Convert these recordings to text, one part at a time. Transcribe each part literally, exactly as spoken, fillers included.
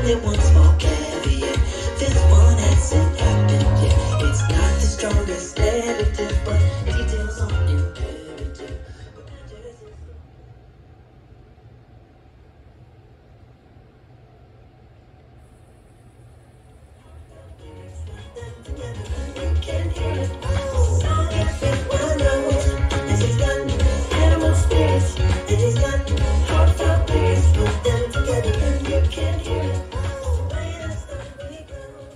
only one small caveat. This one hasn't happened yet. It's not the strongest narrative, but details are imperative. You can hear it. Song everyone knows. This is got animal spirits. It is got heartfelt lyrics. Put them together and you can hear it. The way the story goes.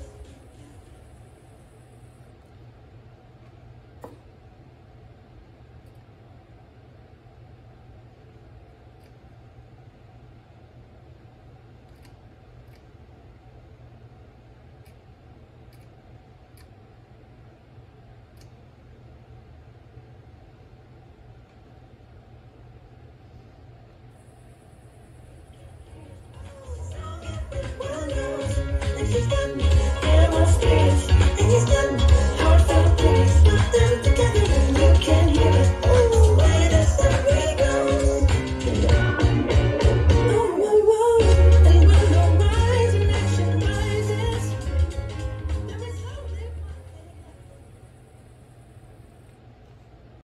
Song everyone knows. This is got animal spirits. It is